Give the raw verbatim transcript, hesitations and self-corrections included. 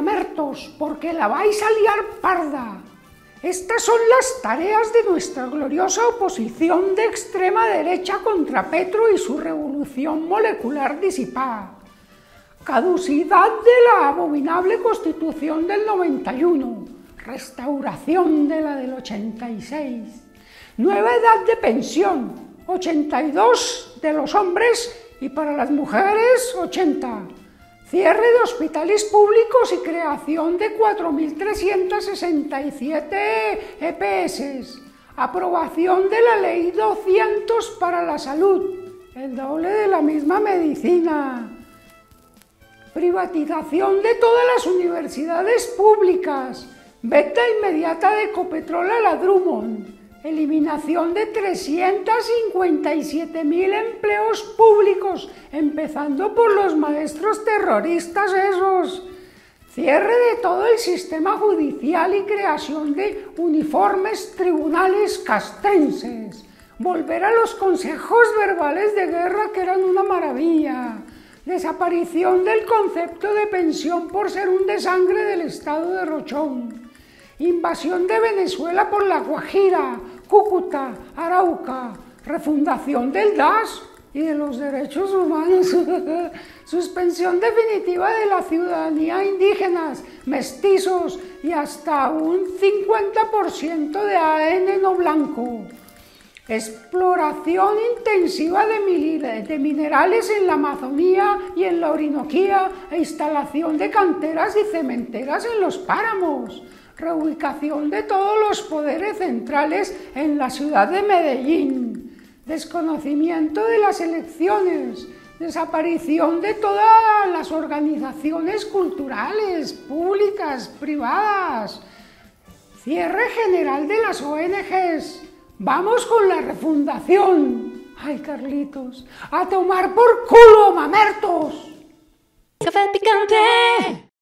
mamertos, porque la vais a liar parda. Estas son las tareas de nuestra gloriosa oposición de extrema derecha contra Petro y su revolución molecular disipada. Caducidad de la abominable Constitución del noventa y uno, restauración de la del ochenta y seis, nueva edad de pensión, ochenta y dos de los hombres y para las mujeres ochenta, cierre de hospitales públicos y creación de cuatro mil trescientos sesenta y siete E P S, aprobación de la ley doscientos para la salud, el doble de la misma medicina, privatización de todas las universidades públicas, venta inmediata de Ecopetrol a la Drummond, eliminación de trescientos cincuenta y siete mil empleos públicos, empezando por los maestros terroristas esos, cierre de todo el sistema judicial y creación de uniformes tribunales castrenses, volver a los consejos verbales de guerra que eran una maravilla, desaparición del concepto de pensión por ser un desangre del estado de Rochón, invasión de Venezuela por la Guajira, Cúcuta, Arauca, refundación del D A S y de los derechos humanos, suspensión definitiva de la ciudadanía indígenas, mestizos y hasta un cincuenta por ciento de A D N no blanco. Exploración intensiva de, de minerales en la Amazonía y en la Orinoquía e instalación de canteras y cementeras en los páramos. Reubicación de todos los poderes centrales en la ciudad de Medellín. Desconocimiento de las elecciones. Desaparición de todas las organizaciones culturales, públicas, privadas. Cierre general de las O N Ges. ¡Vamos con la refundación! ¡Ay, Carlitos! ¡A tomar por culo, mamertos! Café picante.